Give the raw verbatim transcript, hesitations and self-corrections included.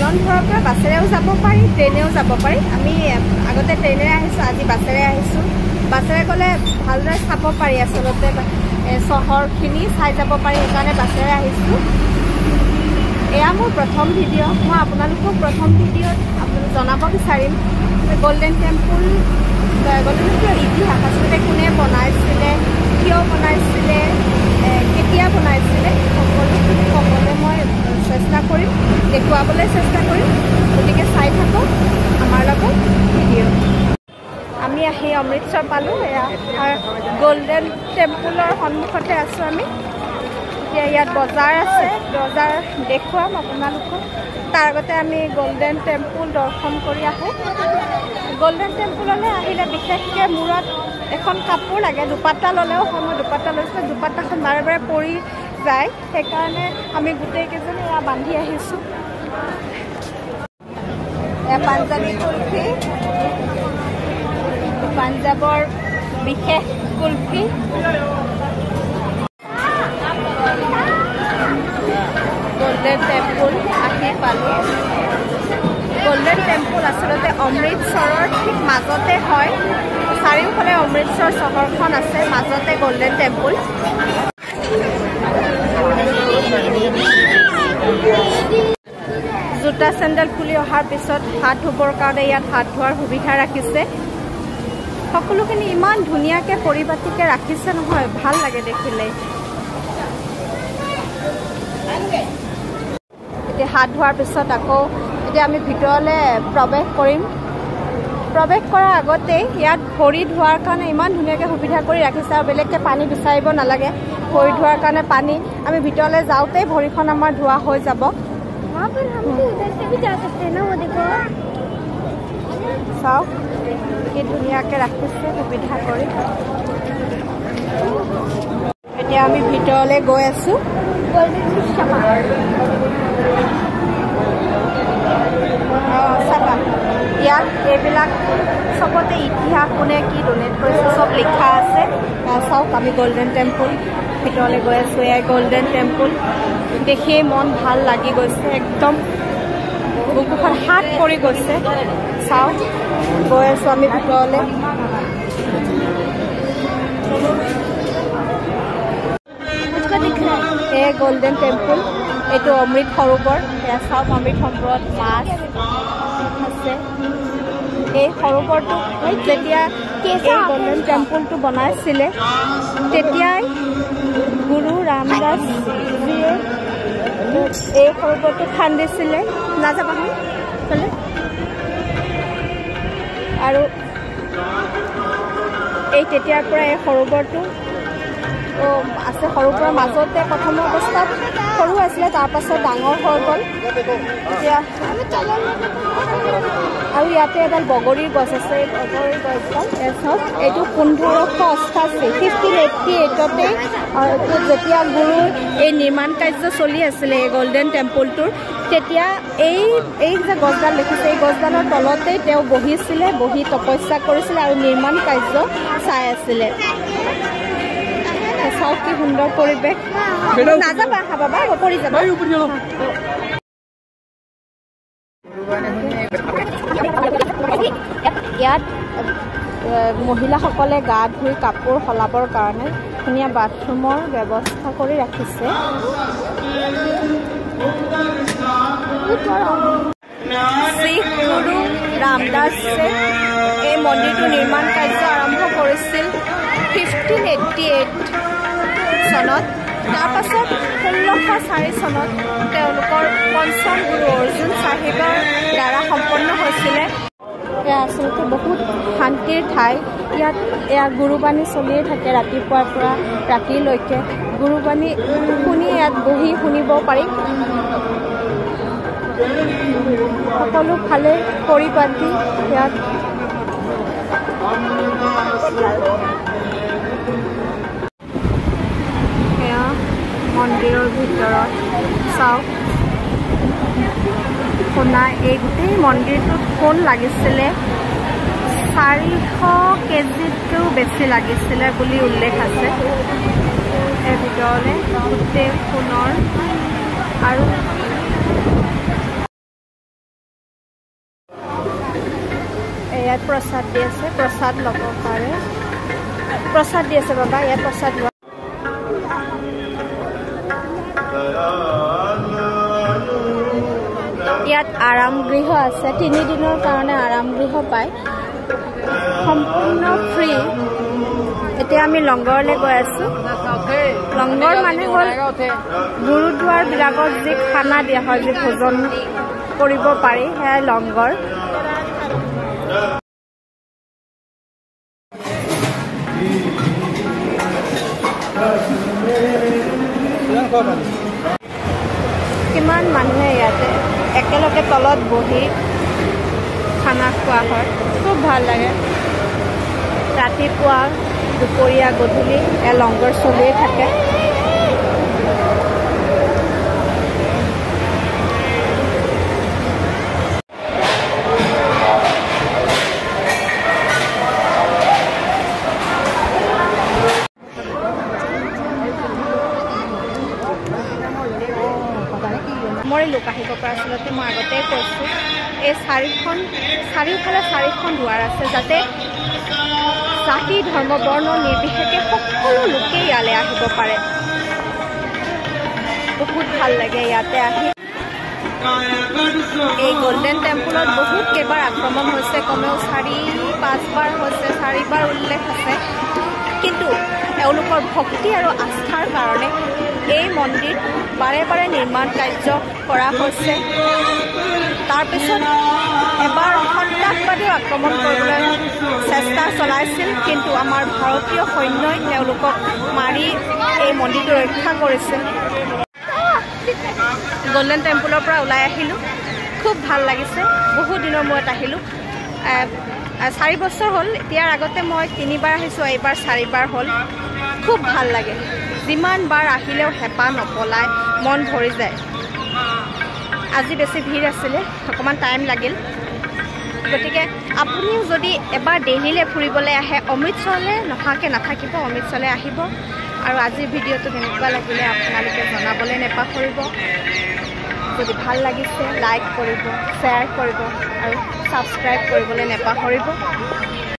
আনন্দপুৰৰ পৰা বাছেৰেও যাব পাৰি, ট্ৰেইনেও যাব পাৰি। আমি আগতে ট্ৰেইনেৰে আহিছোঁ, আজি বাছেৰে আহিছোঁ। বাছেৰে গ'লে ভালদৰে চাব পাৰি, আচলতে চহৰখিনি চাই যাব পাৰি, সেইকাৰণে বাছেৰে আহিছোঁ। এয়া মোৰ প্ৰথম ভিডিঅ'। মই আপোনালোকক প্ৰথম ভিডিঅ'ত আপোনালোক জনাব বিচাৰিম গল্ডেন টেম্পুল গল্ডেন টেম্পুলৰ ইতিহাস, আচলতে কোনে বনাইছিলে, কিয় বনাইছিলে, কেতিয়া বনাইছিলে, সকলোখিনি ক'বলৈ মই চেষ্টা কৰিম, দেখুৱাবলৈ চেষ্টা কৰিম। গতিকে চাই থাকক আমাৰ লগত ভিডিঅ'। আমি আহি অমৃতসৰ পালোঁ। এয়া গল্ডেন টেম্পুলৰ সন্মুখতে আছোঁ আমি। এতিয়া ইয়াত বজাৰ আছে, বজাৰ দেখুৱাম আপোনালোকক। তাৰ আগতে আমি গল্ডেন টেম্পুল দৰ্শন কৰি আহোঁ। গল্ডেন টেম্পুললৈ আহিলে বিশেষকৈ মূৰত এখন কাপোৰ লাগে, দুপাট্টা ল'লেও হয়। মই দুপাট্টা লৈছোঁ, দুপাট্টাখন বাৰে বাৰে পৰি যায়, সেইকাৰণে আমি গোটেইকেইজনে এয়া বান্ধি আহিছোঁ। এয়া পাঞ্জাবী কুলফি, পাঞ্জাৱৰ বিশেষ কুলফি। গল্ডেন টেম্পুল আহি পালোঁ। গল্ডেন টেম্পুল আচলতে অমৃতসৰৰ ঠিক মাজতে হয়। চাৰিওফালে অমৃতসৰ চহৰখন আছে, মাজতে গল্ডেন টেম্পুল। জোতা চেণ্ডেল খুলি অহাৰ পিছত হাত ধুবৰ কাৰণে ইয়াত হাত ধোৱাৰ সুবিধা ৰাখিছে। সকলোখিনি ইমান ধুনীয়াকৈ পৰিপাটিকৈ ৰাখিছে নহয়, ভাল লাগে দেখিলে। এতিয়া হাত ধোৱাৰ পিছত আকৌ এতিয়া আমি ভিতৰলৈ প্ৰৱেশ কৰিম। প্ৰৱেশ কৰাৰ আগতেই ইয়াত ভৰি ধোৱাৰ কাৰণে ইমান ধুনীয়াকৈ সুবিধা কৰি ৰাখিছে, আৰু বেলেগকৈ পানী বিচাৰিব নালাগে। ভৰি ধোৱাৰ কাৰণে পানী আমি ভিতৰলৈ যাওঁতেই ভৰিখন আমাৰ ধোৱা হৈ যাব। চাওক কি ধুনীয়াকৈ ৰাখিছে সুবিধা কৰি। এতিয়া আমি ভিতৰলৈ গৈ আছোঁ। চাবা ইয়াত এইবিলাক চবতে ইতিহাস, কোনে কি ডনেট কৰিছে চব লিখা আছে। চাওক আমি গল্ডেন টেম্পুল ভিতৰলৈ গৈ আছোঁ। এয়াই গল্ডেন টেম্পুল। দেখিয়ে মন ভাল লাগি গৈছে, একদম বুকুখন হাত পৰি গৈছে। চাওক গৈ আছোঁ আমি ভিতৰলৈ। এই গল্ডেন টেম্পুল, এইটো অমৃত সৰোবৰ। এয়া চাওক অমৃত সৰোবৰত মাছ আছে। এই সৰোবৰটো যেতিয়া এই গল্ডেন টেম্পুলটো বনাইছিলে তেতিয়াই গুৰু ৰামদাস জীয়ে এই সৰোবৰটো খান্দিছিলে। নাযাবা হয় বোলে। আৰু এই তেতিয়াৰ পৰা এই সৰোবৰটো আছে। সৰোবৰৰ মাজতে প্ৰথম অৱস্থাত সৰু আছিলে, তাৰপাছত ডাঙৰ হৈ গ'ল। এতিয়া আৰু ইয়াতে এডাল বগৰীৰ গছ আছে। এই বগৰীৰ গছডাল চাওক, এইটো পোন্ধৰশ অষ্টাশী ফিফটিন এইটটি এইটতে যেতিয়া গুৰুৰ এই নিৰ্মাণ কাৰ্য চলি আছিলে এই গল্ডেন টেম্পুলটোৰ, তেতিয়া এই এই যে গছডাল দেখিছে, এই গছডালৰ তলতেই তেওঁ বহিছিলে, বহি তপস্যা কৰিছিলে আৰু নিৰ্মাণ কাৰ্য চাই আছিলে। চাওক কি সুন্দৰ পৰিৱেশ। নাযাবা বাবা, পৰি যাবা। ইয়াত মহিলাসকলে গা ধুই কাপোৰ সলাবৰ কাৰণে ধুনীয়া বাথৰুমৰ ব্যৱস্থা কৰি ৰাখিছে। শিখ গুৰু ৰামদাসে এই মন্দিৰটো নিৰ্মাণ কাৰ্য আৰম্ভ কৰিছিল ফিফটিন এইটটি এইট চনত। তাৰপাছত ষোল্লশ চাৰি চনত তেওঁলোকৰ পঞ্চম গুৰু অৰ্জুন চাহিবৰ দ্বাৰা সম্পন্ন হৈছিলে। এয়া আচলতে বহুত শান্তিৰ ঠাই। ইয়াত এয়া গুৰুবাণী চলিয়ে থাকে ৰাতিপুৱাৰ পৰা ৰাতিলৈকে। গুৰুবাণী শুনি ইয়াত বহি শুনিব পাৰি। সকলো ফালে পৰিপাটি ইয়াত। এয়া মন্দিৰৰ ভিতৰত চাওক, সোণা এই গোটেই মন্দিৰটোত সোণ লাগিছিলে চাৰিশ কেজিতকৈও বেছি লাগিছিলে বুলি উল্লেখ আছে। এই ভিতৰলৈ গোটেই সোণৰ আৰু বাবাই প্ৰসাদ দি আছে প্ৰসাদ ল'ব পাৰে প্ৰসাদ দি আছে বাবা ইয়াত প্ৰসাদ লোৱা ইয়াত আৰাম গৃহ আছে তিনি দিনৰ কাৰণে আৰাম গৃহ পায় সম্পূৰ্ণ ফ্ৰী এতিয়া আমি লংগৰলৈ গৈ আছো লংগৰ মানে হ'ল গুৰুদ্বাৰ বিলাকত যি খানা দিয়া হয় যি ভোজন কৰিব পাৰি সেয়া লংগৰ কিমান মানুহে ইয়াতে একেলগে তলত বহি খানা খোৱা হয় খুব ভাল লাগে ৰাতিপুৱা দুপৰীয়া গধূলি এ লংগৰ চলিয়ে থাকে মৰিলো কাহিব পৰা আচলতে মই আগতে কৈছোঁ এই চাৰিখন চাৰিওফালে চাৰিখন দুৱাৰ আছে যাতে জাতি ধৰ্ম বৰ্ণ নিৰ্বিশেষে সকলো লোকে ইয়ালৈ আহিব পাৰে বহুত ভাল লাগে ইয়াতে আহি এই গোল্ডেন টেম্পলত বহুত কেইবাৰ আক্ৰমণ হৈছে কমেও চাৰি পাঁচবাৰ হৈছে চাৰিবাৰ উল্লেখ আছে কিন্তু এওঁলোকৰ ভক্তি আৰু আস্থাৰ কাৰণে এই মন্দিৰ বাৰে বাৰে নিৰ্মাণ কাৰ্য কৰা হৈছে তাৰপিছত এবাৰ সন্ত্ৰাসবাদীয়ে আক্ৰমণ কৰিবলৈ চেষ্টা চলাইছিল কিন্তু আমাৰ ভাৰতীয় সৈন্যই তেওঁলোকক মাৰি এই মন্দিৰটো ৰক্ষা কৰিছিল গোল্ডেন টেম্পলৰ পৰা ওলাই আহিলোঁ খুব ভাল লাগিছে বহু দিনৰ মূৰত আহিলোঁ চাৰি বছৰ হ'ল ইয়াৰ আগতে মই তিনিবাৰ আহিছোঁ এইবাৰ চাৰিবাৰ হ'ল খুব ভাল লাগে যিমান বাৰ আহিলেও হেঁপাহ নপলায় মন ভৰি যায় আজি বেছি ভিৰ আছিলে অকণমান টাইম লাগিল গতিকে আপুনিও যদি এবাৰ দিল্লীলৈ ফুৰিবলৈ আহে অমৃতসৰলৈ নহাকৈ নাথাকিব অমৃতসৰলৈ আহিব আৰু আজিৰ ভিডিঅ'টো কেনেকুৱা লাগিলে আপোনালোকে জনাবলৈ নেপাহৰিব যদি ভাল লাগিছে লাইক কৰিব শ্বেয়াৰ কৰিব আৰু ছাবস্ক্ৰাইব কৰিবলৈ নেপাহৰিব